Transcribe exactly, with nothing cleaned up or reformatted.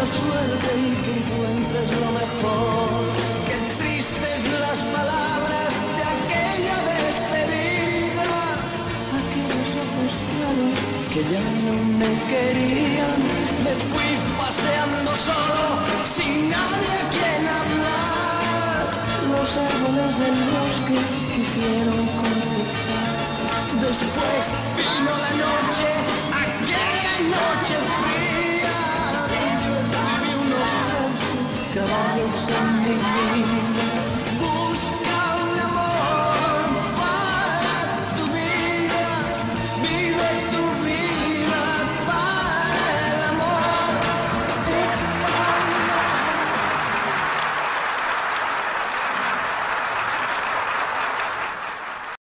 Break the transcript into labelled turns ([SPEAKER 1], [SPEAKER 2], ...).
[SPEAKER 1] suerte y que encuentres lo mejor. Qué tristes las palabras de aquella despedida, aquellos ojos claros que ya no me querían. Me fui paseando solo, sin nadie a quien hablar. Los árboles del bosque quisieron contestar. Después vino la noche, aquella noche fría, y yo escribí unos versos grabados en